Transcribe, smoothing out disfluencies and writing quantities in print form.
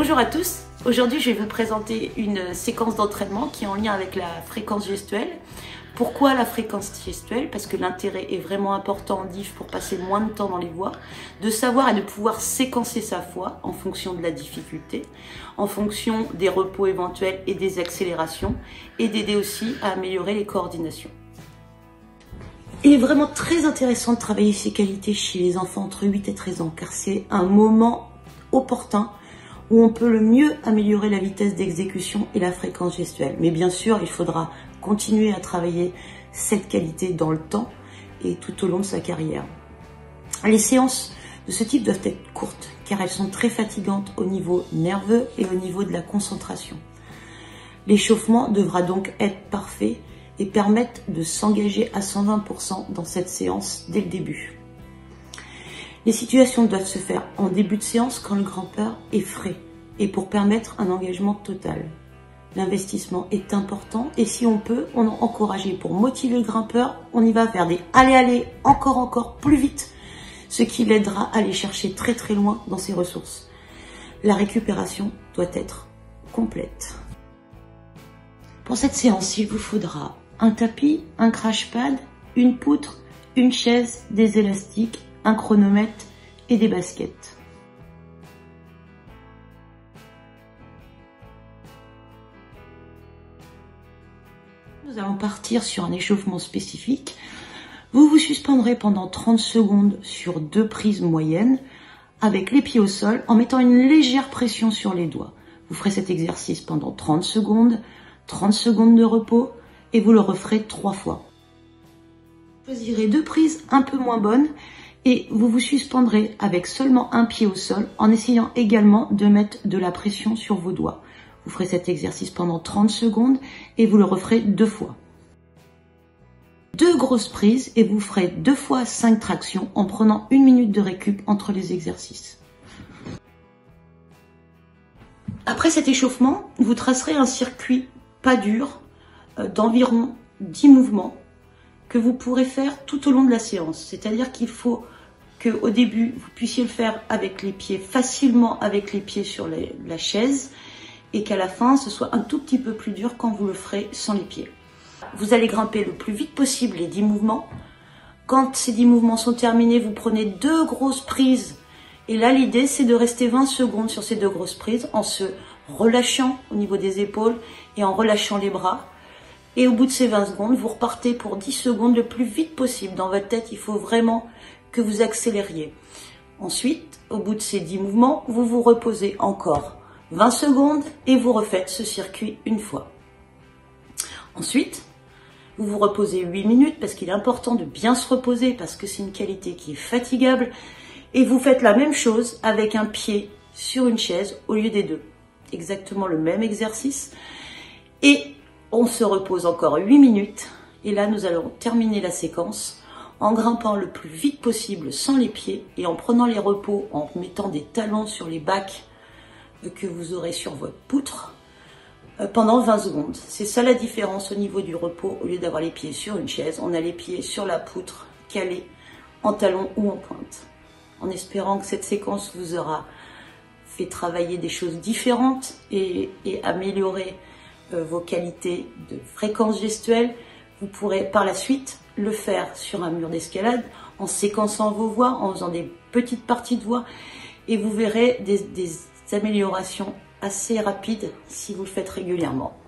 Bonjour à tous, aujourd'hui je vais vous présenter une séquence d'entraînement qui est en lien avec la fréquence gestuelle. Pourquoi la fréquence gestuelle? Parce que l'intérêt est vraiment important en diff pour passer moins de temps dans les voix, de savoir et de pouvoir séquencer sa voix en fonction de la difficulté, en fonction des repos éventuels et des accélérations, et d'aider aussi à améliorer les coordinations. Il est vraiment très intéressant de travailler ces qualités chez les enfants entre 8 et 13 ans, car c'est un moment opportun où on peut le mieux améliorer la vitesse d'exécution et la fréquence gestuelle. Mais bien sûr, il faudra continuer à travailler cette qualité dans le temps et tout au long de sa carrière. Les séances de ce type doivent être courtes, car elles sont très fatigantes au niveau nerveux et au niveau de la concentration. L'échauffement devra donc être parfait et permettre de s'engager à 120% dans cette séance dès le début. Les situations doivent se faire en début de séance quand le grimpeur est frais et pour permettre un engagement total. L'investissement est important et si on peut, on est encouragé pour motiver le grimpeur, on y va faire des allez, encore plus vite, ce qui l'aidera à aller chercher très loin dans ses ressources. La récupération doit être complète. Pour cette séance, il vous faudra un tapis, un crash pad, une poutre, une chaise, des élastiques, un chronomètre et des baskets. Nous allons partir sur un échauffement spécifique. Vous vous suspendrez pendant 30 secondes sur 2 prises moyennes avec les pieds au sol en mettant une légère pression sur les doigts. Vous ferez cet exercice pendant 30 secondes de repos et vous le referez 3 fois. Vous choisirez 2 prises un peu moins bonnes et vous vous suspendrez avec seulement un pied au sol en essayant également de mettre de la pression sur vos doigts. Vous ferez cet exercice pendant 30 secondes et vous le referez 2 fois. 2 grosses prises et vous ferez 2 fois 5 tractions en prenant 1 minute de récup entre les exercices. Après cet échauffement, vous tracerez un circuit pas dur d'environ 10 mouvements que vous pourrez faire tout au long de la séance. C'est-à-dire qu'il faut qu'au début, vous puissiez le faire avec les pieds, facilement avec les pieds sur la chaise, et qu'à la fin, ce soit un tout petit peu plus dur quand vous le ferez sans les pieds. Vous allez grimper le plus vite possible les 10 mouvements. Quand ces 10 mouvements sont terminés, vous prenez 2 grosses prises. Et là, l'idée, c'est de rester 20 secondes sur ces 2 grosses prises en se relâchant au niveau des épaules et en relâchant les bras. Et au bout de ces 20 secondes, vous repartez pour 10 secondes le plus vite possible. Dans votre tête, il faut vraiment que vous accélériez. Ensuite, au bout de ces 10 mouvements, vous vous reposez encore 20 secondes et vous refaites ce circuit une fois. Ensuite, vous vous reposez 8 minutes parce qu'il est important de bien se reposer parce que c'est une qualité qui est fatigable. Et vous faites la même chose avec un pied sur une chaise au lieu des 2. Exactement le même exercice. Et on se repose encore 8 minutes et là nous allons terminer la séquence en grimpant le plus vite possible sans les pieds et en prenant les repos, en mettant des talons sur les bacs que vous aurez sur votre poutre pendant 20 secondes. C'est ça la différence au niveau du repos. Au lieu d'avoir les pieds sur une chaise, on a les pieds sur la poutre calés en talons ou en pointe. En espérant que cette séquence vous aura fait travailler des choses différentes et améliorer vos qualités de fréquence gestuelle, vous pourrez par la suite le faire sur un mur d'escalade en séquençant vos voix, en faisant des petites parties de voix et vous verrez des améliorations assez rapides si vous le faites régulièrement.